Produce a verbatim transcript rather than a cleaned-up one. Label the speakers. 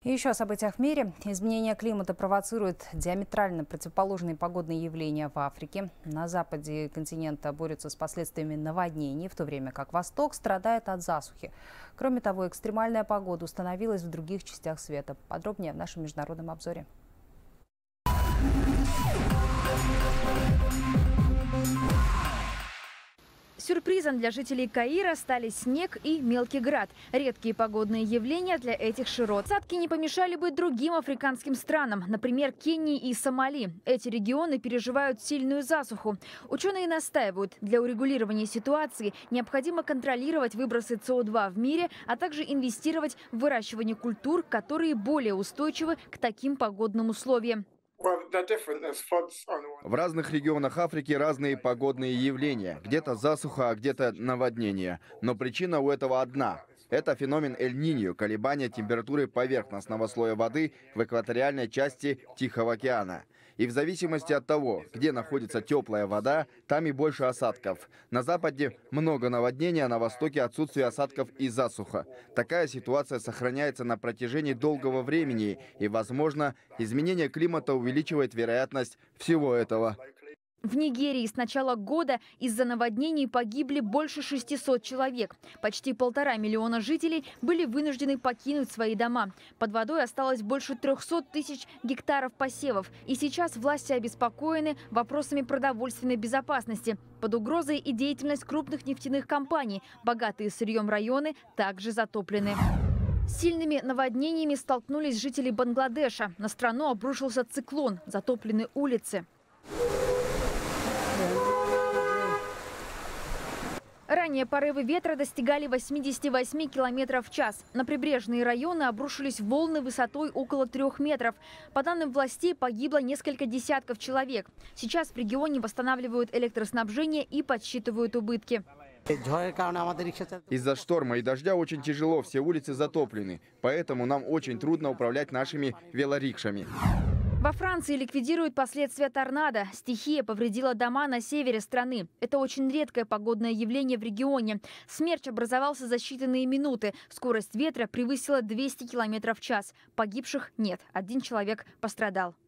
Speaker 1: И еще о событиях в мире. Изменение климата провоцирует диаметрально противоположные погодные явления в Африке. На западе континента борются с последствиями наводнений, в то время как Восток страдает от засухи. Кроме того, экстремальная погода установилась в других частях света. Подробнее в нашем международном обзоре.
Speaker 2: Сюрпризом для жителей Каира стали снег и мелкий град. Редкие погодные явления для этих широт. Осадки не помешали бы другим африканским странам, например, Кении и Сомали. Эти регионы переживают сильную засуху. Ученые настаивают, для урегулирования ситуации необходимо контролировать выбросы С О два в мире, а также инвестировать в выращивание культур, которые более устойчивы к таким погодным условиям.
Speaker 3: В разных регионах Африки разные погодные явления. Где-то засуха, а где-то наводнение. Но причина у этого одна. Это феномен Эль-Ниньо, колебания температуры поверхностного слоя воды в экваториальной части Тихого океана. И в зависимости от того, где находится теплая вода, там и больше осадков. На западе много наводнений, а на востоке отсутствие осадков и засуха. Такая ситуация сохраняется на протяжении долгого времени, и, возможно, изменение климата увеличивает вероятность всего этого.
Speaker 2: В Нигерии с начала года из-за наводнений погибли больше шестисот человек. Почти полтора миллиона жителей были вынуждены покинуть свои дома. Под водой осталось больше трёхсот тысяч гектаров посевов. И сейчас власти обеспокоены вопросами продовольственной безопасности. Под угрозой и деятельность крупных нефтяных компаний. Богатые сырьем районы также затоплены. С сильными наводнениями столкнулись жители Бангладеша. На страну обрушился циклон, затоплены улицы. Ранее порывы ветра достигали восьмидесяти восьми километров в час. На прибрежные районы обрушились волны высотой около трех метров. По данным властей, погибло несколько десятков человек. Сейчас в регионе восстанавливают электроснабжение и подсчитывают убытки.
Speaker 3: Из-за шторма и дождя очень тяжело, все улицы затоплены. Поэтому нам очень трудно управлять нашими велорикшами.
Speaker 2: Во Франции ликвидируют последствия торнадо. Стихия повредила дома на севере страны. Это очень редкое погодное явление в регионе. Смерч образовался за считанные минуты. Скорость ветра превысила двести километров в час. Погибших нет. Один человек пострадал.